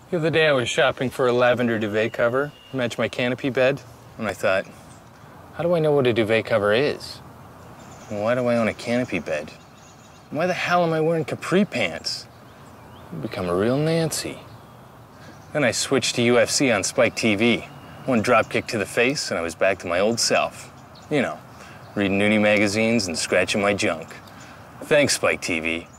The other day I was shopping for a lavender duvet cover to match my canopy bed, and I thought, how do I know what a duvet cover is? And why do I own a canopy bed? Why the hell am I wearing capri pants? I've become a real Nancy. Then I switched to UFC on Spike TV. One drop kick to the face, and I was back to my old self. You know, reading nudie magazines and scratching my junk. Thanks, Spike TV.